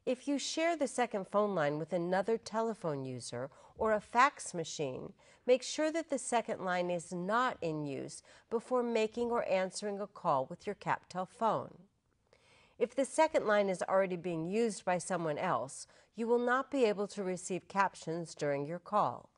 If you share the second phone line with another telephone user or a fax machine, make sure that the second line is not in use before making or answering a call with your CapTel phone. If the second line is already being used by someone else, you will not be able to receive captions during your call.